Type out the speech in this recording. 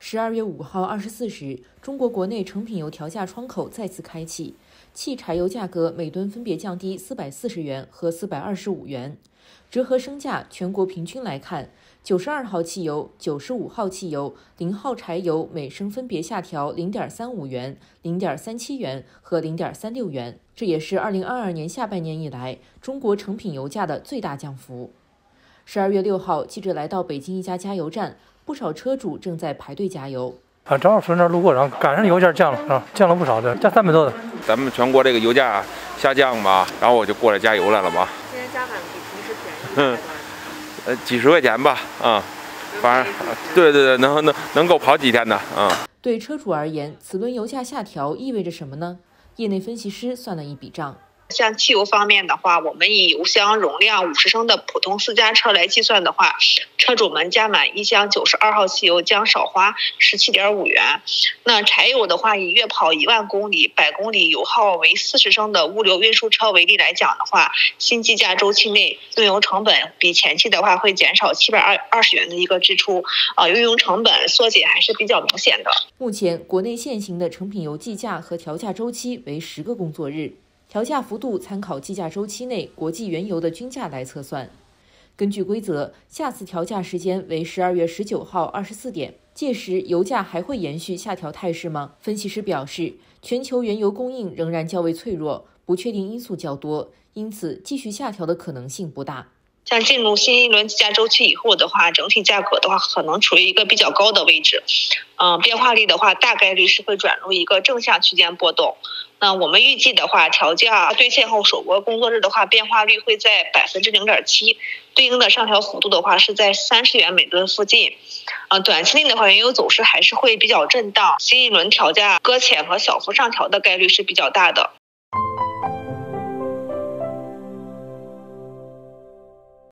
12月5号24时，中国国内成品油调价窗口再次开启，汽柴油价格每吨分别降低440元和425元。折合升价，全国平均来看，92号汽油、95号汽油、0号柴油每升分别下调0.35元、0.37元和0.36元，这也是2022年下半年以来中国成品油价的最大降幅。12月6号，记者来到北京一家加油站，不少车主正在排队加油。 正好从这儿路过，然后赶上油价降了，降了不少的，降300多的。 咱们全国这个油价下降嘛，然后我就过来加油来了嘛。 今天加满比平时便宜几十块钱吧，反正对，能够跑几天的， 对车主而言，此轮油价下调意味着什么呢？业内分析师算了一笔账。 像汽油方面的话，我们以油箱容量50升的普通私家车来计算的话，车主们加满一箱92号汽油将少花17.5元。那柴油的话，以月跑1万公里、100公里油耗为40升的物流运输车为例来讲的话，新计价周期内用油成本比前期的话会减少720元的一个支出，用油成本缩减还是比较明显的。 目前国内现行的成品油计价和调价周期为10个工作日。调价幅度参考计价周期内国际原油的均价来测算。根据规则，下次调价时间为12月19号24点，届时油价还会延续下调态势吗？分析师表示，全球原油供应仍然较为脆弱，不确定因素较多，因此继续下调的可能性不大。 像进入新一轮计价周期以后的话，整体价格的话可能处于一个比较高的位置，变化率的话大概率是会转入一个正向区间波动。那我们预计的话，调价兑现后首个工作日的话，变化率会在0.7%，对应的上调幅度的话是在30元每吨附近。短期内的话，原油走势还是会比较震荡，新一轮调价搁浅和小幅上调的概率是比较大的。